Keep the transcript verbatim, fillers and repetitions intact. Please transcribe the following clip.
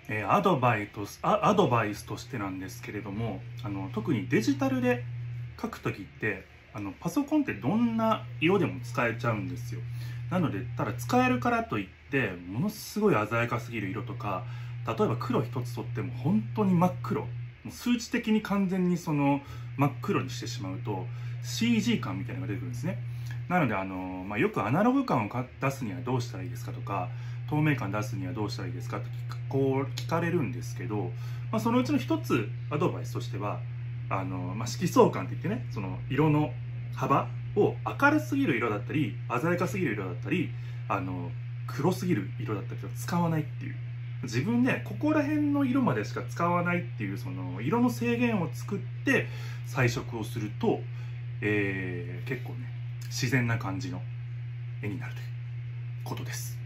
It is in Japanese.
えーアドバイトスあアドバイスとしてなんですけれども、あの特にデジタルで書くときって、あのパソコンってどんな色でも使えちゃうんですよ。なので、ただ使えるからといってものすごい鮮やかすぎる色とか、例えば黒一つとっても本当に真っ黒、もう数値的に完全にその真っ黒にしてしまうと シージー 感みたいなのが出てくるんですね。なので、あの、まあ、よくアナログ感をか出すにはどうしたらいいですかとか、透明感出すにはどうしたらいいですかってこう聞かれるんですけど、まあ、そのうちの一つアドバイスとしては、あの、まあ、色相感って言ってね、その色の幅を明るすぎる色だったり鮮やかすぎる色だったり、あの黒すぎる色だったりと使わないっていう、自分でここら辺の色までしか使わないっていうその色の制限を作って彩色をすると、えー、結構ね自然な感じの絵になるということです。